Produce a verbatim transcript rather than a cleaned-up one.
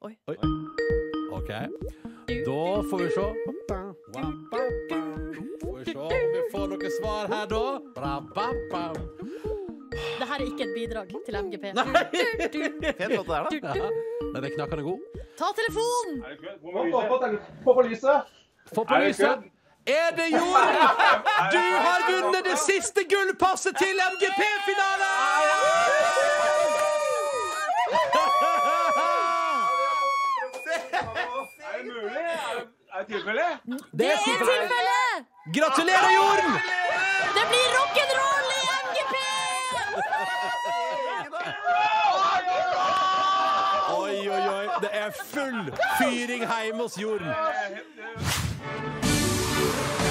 Oi. Oi. Ok. Da får vi se. Får vi se om vi får noen svar her da. Det her er ikke et bidrag til M G P. Nei. Fett låt det der, da. Ja. Den er knakkende god. Ta telefonen! Få på lyset. Få på lyset. Er det Jorn? Du har vunnet det siste gullpasset til M G P-finale! Er det mulig? Er det tilfelle? Det er tilfellet! Gratulerer, Jorn! Det blir rock'n'roll i M G P! Oi, oi, oi. Det er full fyring hjemme hos Jorn.